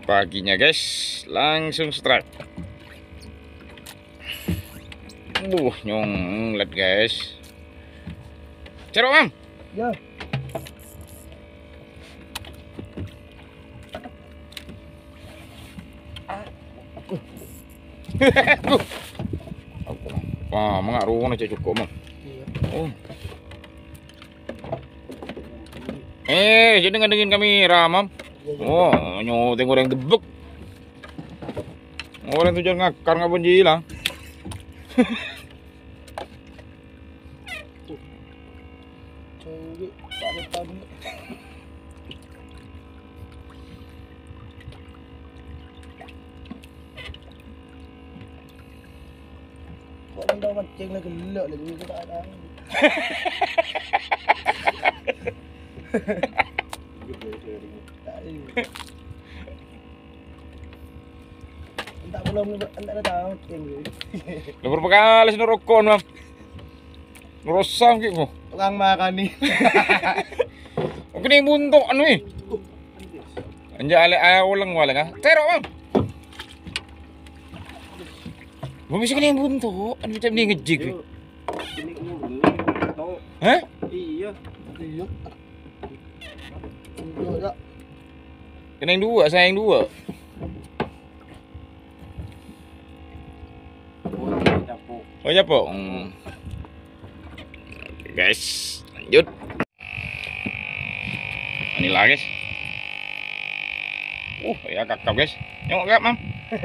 paginya guys, langsung strike. Nyonglet guys. Cerok mam. Ya. Wah, mengaruh aja cukup mam. Oh. Jadi ngadengin kamera mam. Oh, tengok orang gebek. Orang tu jangan ngakar ngapun hilang. Kok benda mancing lagi gelak lagi tak ada. Tak belum tak tahu mancing. Lu berapa kali sih rokok mam? Ngerosam gitu. Tukang makan nih. Oke nih buntok anu nih. Anja ale ulang wala ka. Terok mam. Mau bisa kena buntok, anu macam ni ngejig. Hah? Iya. Iya. Iya. Kena yang dua, saya yang dua. Oh ya po. Guys, lanjut. Ini lah guys. Ya kakap guys. Nyok gak mam.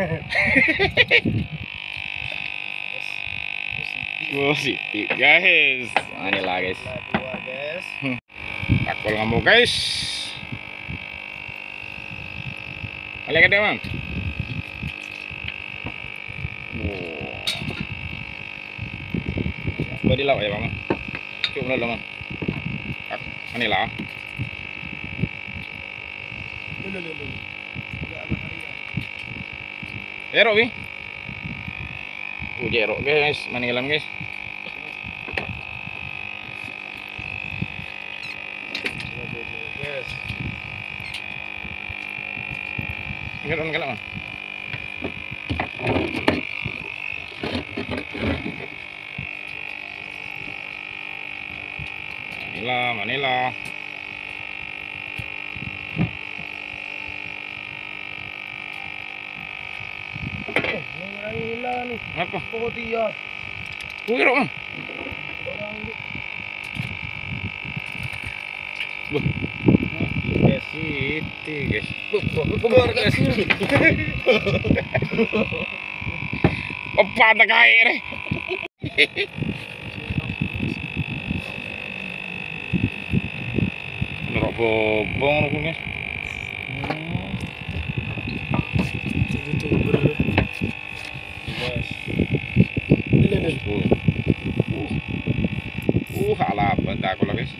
Positif guys. Ini lah guys. Takol kamu guys. Balik ada mam. Coba dilawak ya bang. Coba dulu mam. Ini lah. Jerok bi. Jerok guys, manigalam guys. Enggak man. Manila. Apa? Pokoknya. Jerok man. Guys, itu guys. Keluar guys. Apa tak air? Nerok bobong aku guys. YouTuber. Guys. Alah, benda aku lah guys.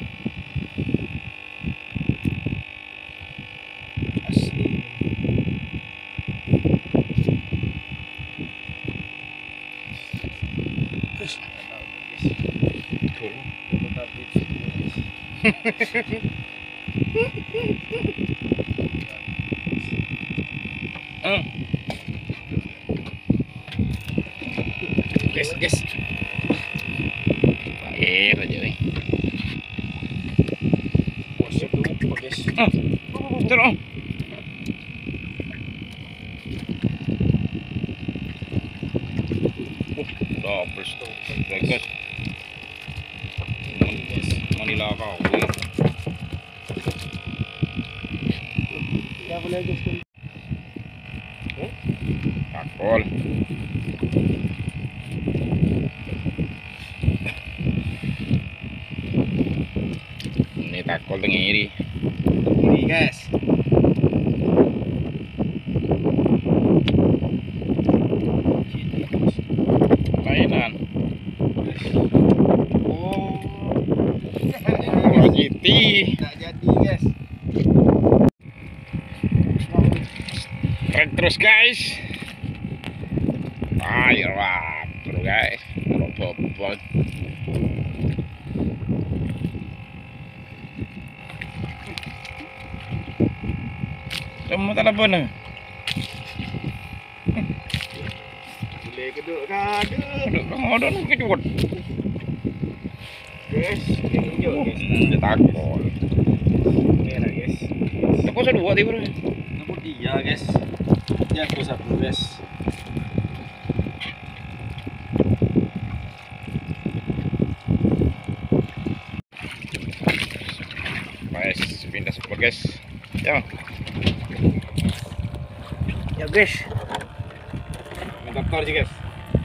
Asli. Guys. Air aja nih. Siap dulu guys. Terus. Double stop. Guys. Manila kau. Ya boleh guys. Takol. Ini takol tengiri. Ini guys. Mainan. GT. Tak jadi guys. Keren terus guys. Air bro guys. Bobot. Kamu tak apa nih? Okey, keduk kada. Ada nak kejut. Guys, ini hijau guys. Dia takut. Merah guys. Aku sudah dua tiba. Nombor 3 guys. Dia aku satu guys. Guys, pindah support guys. Ya. Ya guys. Doktor sih guys.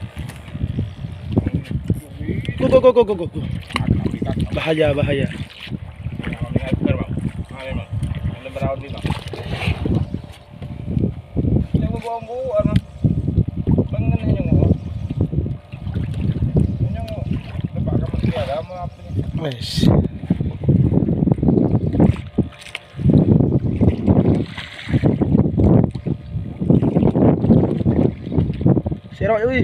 Go. Bahaya. Wes. Serok oi.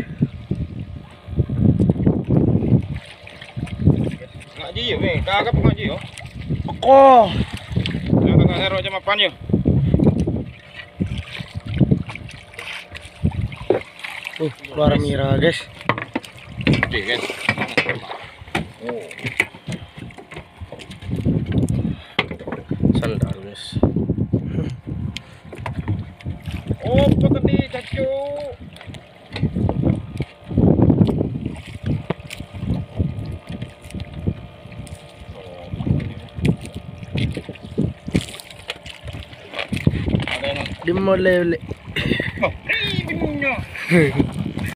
Ngaji ya, weh. Kagak ngaji yo. Kokoh. Yang tengah hero aja mapan yo. Keluar mira guys. Oke guys. Oh. Sandal guys. Oh, kok tadi cacu. Di molele. Oh, bingung.